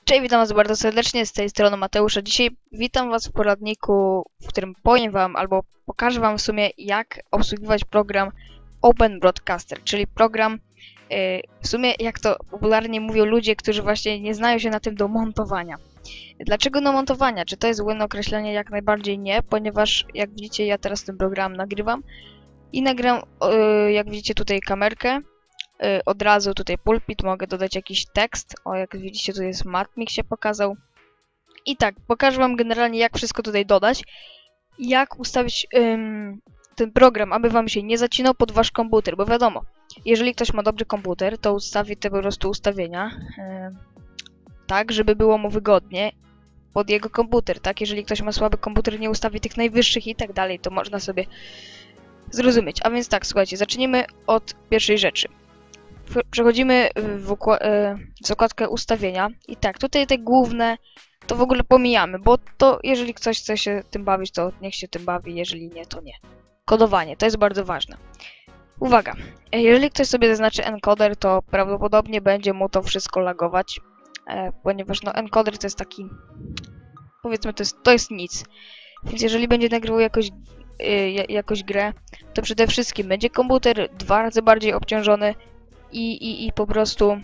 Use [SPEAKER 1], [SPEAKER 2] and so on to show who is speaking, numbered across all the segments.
[SPEAKER 1] Cześć, witam was bardzo serdecznie, z tej strony Mateusz, a dzisiaj witam was w poradniku, w którym powiem wam, albo pokażę wam w sumie, jak obsługiwać program Open Broadcaster, czyli program, w sumie jak to popularnie mówią ludzie, którzy właśnie nie znają się na tym, do montowania. Dlaczego do montowania? Czy to jest błędne określenie? Jak najbardziej nie, ponieważ jak widzicie, ja teraz ten program nagrywam i nagram, jak widzicie tutaj, kamerkę. Od razu tutaj pulpit, mogę dodać jakiś tekst. O, jak widzicie, tu jest matmik się pokazał. I tak, pokażę wam generalnie, jak wszystko tutaj dodać. Jak ustawić ten program, aby wam się nie zacinał pod wasz komputer. Bo wiadomo, jeżeli ktoś ma dobry komputer, to ustawi te po prostu ustawienia tak, żeby było mu wygodnie pod jego komputer, tak? Jeżeli ktoś ma słaby komputer, nie ustawi tych najwyższych i tak dalej, to można sobie zrozumieć. A więc tak, słuchajcie, zacznijmy od pierwszej rzeczy. Przechodzimy w zakładkę ustawienia i tak, tutaj te główne to w ogóle pomijamy, bo to jeżeli ktoś chce się tym bawić, to niech się tym bawi, jeżeli nie, to nie. Kodowanie, to jest bardzo ważne. Uwaga, jeżeli ktoś sobie zaznaczy encoder, to prawdopodobnie będzie mu to wszystko lagować, ponieważ no encoder to jest taki, powiedzmy, to jest nic. Więc jeżeli będzie nagrywał jakąś grę, to przede wszystkim będzie komputer 2 razy bardziej obciążony, i po prostu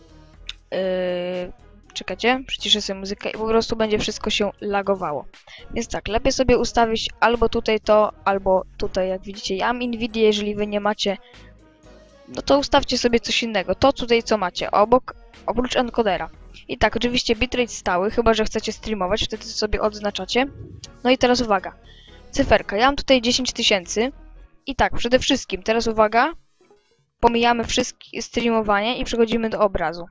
[SPEAKER 1] czekajcie, przyciszę sobie muzykę i po prostu będzie wszystko się lagowało. Więc tak, lepiej sobie ustawić albo tutaj to, albo tutaj, jak widzicie, ja mam Nvidia, jeżeli wy nie macie, no to ustawcie sobie coś innego, to tutaj co macie, oprócz encodera. I tak, oczywiście bitrate stały, chyba że chcecie streamować, wtedy sobie odznaczacie. No i teraz uwaga, cyferka, ja mam tutaj 10 000 i tak, przede wszystkim, teraz uwaga, pomijamy wszystkie streamowanie i przechodzimy do obrazu.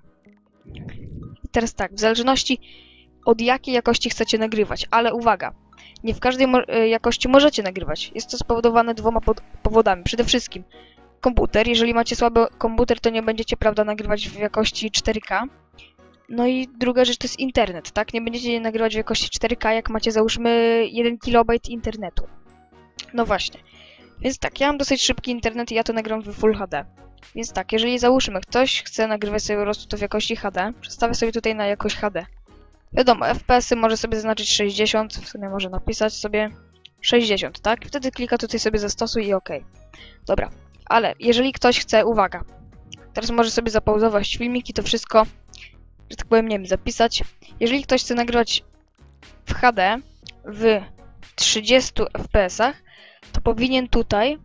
[SPEAKER 1] I teraz tak, w zależności od jakiej jakości chcecie nagrywać, ale uwaga, nie w każdej jakości możecie nagrywać. Jest to spowodowane dwoma powodami. Przede wszystkim komputer, jeżeli macie słaby komputer, to nie będziecie, prawda, nagrywać w jakości 4K. No i druga rzecz to jest internet, tak? Nie będziecie nagrywać w jakości 4K, jak macie, załóżmy, 1 KB internetu. No właśnie. Więc tak, ja mam dosyć szybki internet i ja to nagram w Full HD. Więc tak, jeżeli załóżmy, ktoś chce nagrywać sobie po prostu to w jakości HD, przestawię sobie tutaj na jakość HD. Wiadomo, FPS-y może sobie zaznaczyć 60, w sumie może napisać sobie 60, tak? Wtedy klika tutaj sobie zastosuj i OK. Dobra, ale jeżeli ktoś chce, uwaga, teraz może sobie zapauzować filmik i to wszystko, że tak powiem, nie wiem, zapisać. Jeżeli ktoś chce nagrywać w HD w 30 FPS-ach, to powinien tutaj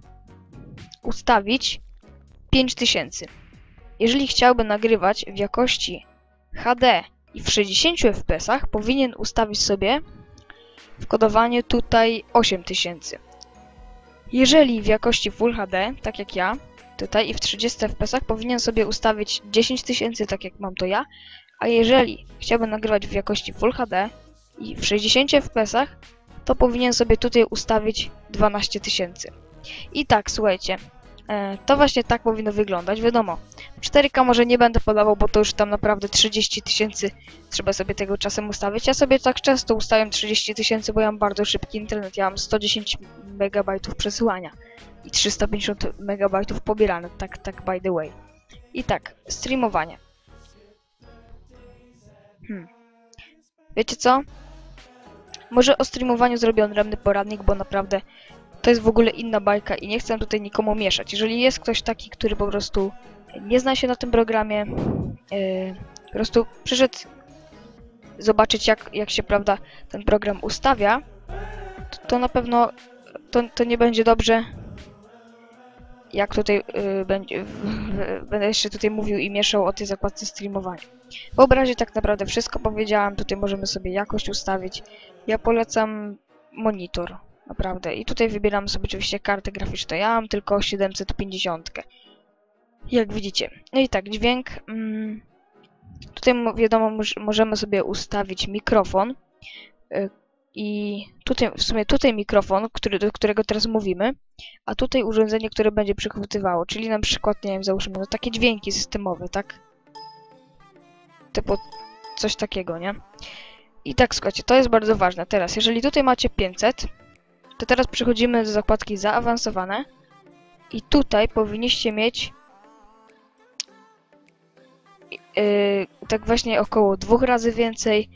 [SPEAKER 1] ustawić 5000. Jeżeli chciałby nagrywać w jakości HD i w 60 FPS-ach, powinien ustawić sobie w kodowaniu tutaj 8000. Jeżeli w jakości Full HD, tak jak ja, tutaj i w 30 FPS-ach, powinien sobie ustawić 10 000, tak jak mam to ja, a jeżeli chciałby nagrywać w jakości Full HD i w 60 FPS-ach, to powinien sobie tutaj ustawić 12 000. I tak, słuchajcie, to właśnie tak powinno wyglądać. Wiadomo, 4K może nie będę podawał, bo to już tam naprawdę 30 000 trzeba sobie tego czasem ustawić. Ja sobie tak często ustawiam 30 000, bo ja mam bardzo szybki internet. Ja mam 110 MB przesyłania i 350 MB pobierane, tak by the way. I tak, streamowanie. Wiecie co? Może o streamowaniu zrobię odrębny poradnik, bo naprawdę to jest w ogóle inna bajka i nie chcę tutaj nikomu mieszać. Jeżeli jest ktoś taki, który po prostu nie zna się na tym programie, po prostu przyszedł zobaczyć, jak się, prawda, ten program ustawia, to na pewno to nie będzie dobrze, jak tutaj będę jeszcze tutaj mówił i mieszał o tej zakładce streamowania. W obrazie tak naprawdę wszystko powiedziałam, tutaj możemy sobie jakość ustawić. Ja polecam monitor, naprawdę. I tutaj wybieram sobie oczywiście kartę graficzną. Ja mam tylko 750. Jak widzicie. No i tak, dźwięk. Tutaj wiadomo, możemy sobie ustawić mikrofon. I tutaj, w sumie tutaj mikrofon, do którego teraz mówimy, a tutaj urządzenie, które będzie przechwytywało, czyli na przykład, nie wiem, załóżmy, no takie dźwięki systemowe, tak? Typu coś takiego, nie? I tak, słuchajcie, to jest bardzo ważne. Teraz, jeżeli tutaj macie 500, to teraz przechodzimy do zakładki zaawansowane i tutaj powinniście mieć tak właśnie około 2 razy więcej,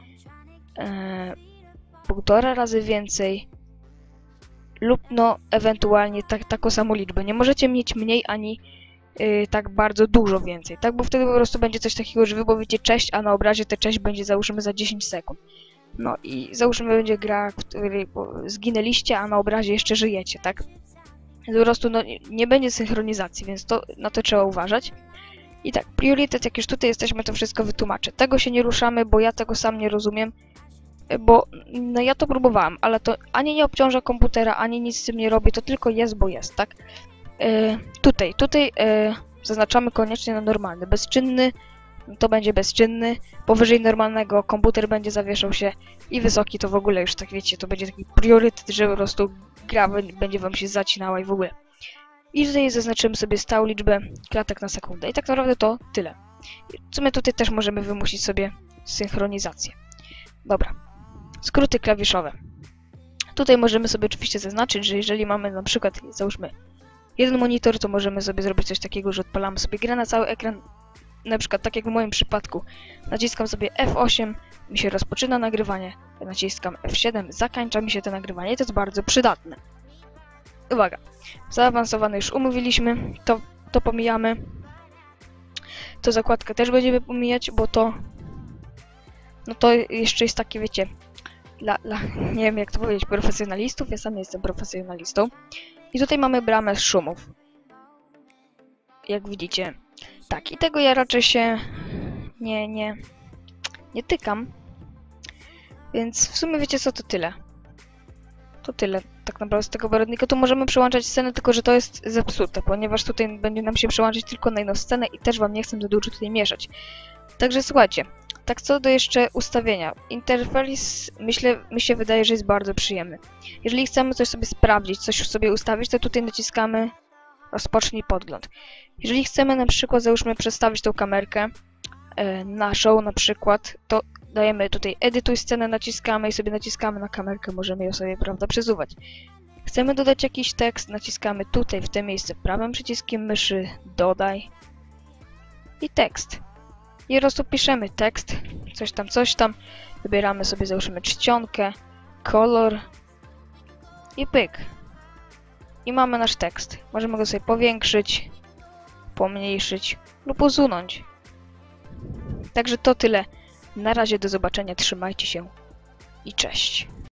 [SPEAKER 1] 1,5 razy więcej lub no ewentualnie taką samą liczbę. Nie możecie mieć mniej ani tak bardzo dużo więcej, tak? Bo wtedy po prostu będzie coś takiego, że wy powiecie cześć, a na obrazie te cześć będzie załóżmy za 10 sekund. No i załóżmy będzie gra, w której zginęliście, a na obrazie jeszcze żyjecie, tak? Po prostu no, nie będzie synchronizacji, więc na to trzeba uważać. I tak, priorytet, jak już tutaj jesteśmy, to wszystko wytłumaczę. Tego się nie ruszamy, bo ja tego sam nie rozumiem, bo no, ja to próbowałam, ale to ani nie obciąża komputera, ani nic z tym nie robi, to tylko jest, bo jest, tak? Tutaj zaznaczamy koniecznie na normalny. Bezczynny to będzie bezczynny, powyżej normalnego komputer będzie zawieszał się i wysoki to w ogóle już tak wiecie, to będzie taki priorytet, że po prostu gra będzie wam się zacinała i w ogóle. I tutaj zaznaczymy sobie stałą liczbę klatek na sekundę i tak naprawdę to tyle. W sumie tutaj też możemy wymusić sobie synchronizację. Dobra, skróty klawiszowe. Tutaj możemy sobie oczywiście zaznaczyć, że jeżeli mamy na przykład, załóżmy, jeden monitor, to możemy sobie zrobić coś takiego, że odpalamy sobie grę na cały ekran. Na przykład, tak jak w moim przypadku, naciskam sobie F8, mi się rozpoczyna nagrywanie, naciskam F7, zakończa mi się to nagrywanie i to jest bardzo przydatne. Uwaga, zaawansowane już umówiliśmy, to pomijamy. To zakładkę też będziemy pomijać, bo to... No to jeszcze jest takie, wiecie, nie wiem jak to powiedzieć, profesjonalistów, ja sam jestem profesjonalistą. I tutaj mamy bramę z szumów. Jak widzicie. Tak, i tego ja raczej się nie tykam. Więc w sumie wiecie co, to tyle. To tyle tak naprawdę z tego poradnika. Tu możemy przełączać scenę, tylko że to jest zepsute, ponieważ tutaj będzie nam się przełączyć tylko na jedną scenę i też wam nie chcę za dużo tutaj mieszać. Także słuchajcie, tak co do jeszcze ustawienia. Interfejs mi się wydaje, że jest bardzo przyjemny. Jeżeli chcemy coś sobie sprawdzić, coś sobie ustawić, to tutaj naciskamy rozpocznij podgląd. Jeżeli chcemy na przykład, załóżmy, przestawić tą kamerkę naszą na przykład, to dajemy tutaj edytuj scenę, naciskamy i sobie naciskamy na kamerkę, możemy ją sobie, prawda, przesuwać. Chcemy dodać jakiś tekst, naciskamy tutaj w to miejsce prawym przyciskiem myszy, dodaj i tekst. I po prostu piszemy tekst, coś tam, wybieramy sobie, załóżmy, czcionkę, kolor i pyk. I mamy nasz tekst. Możemy go sobie powiększyć, pomniejszyć lub usunąć. Także to tyle. Na razie do zobaczenia, trzymajcie się i cześć.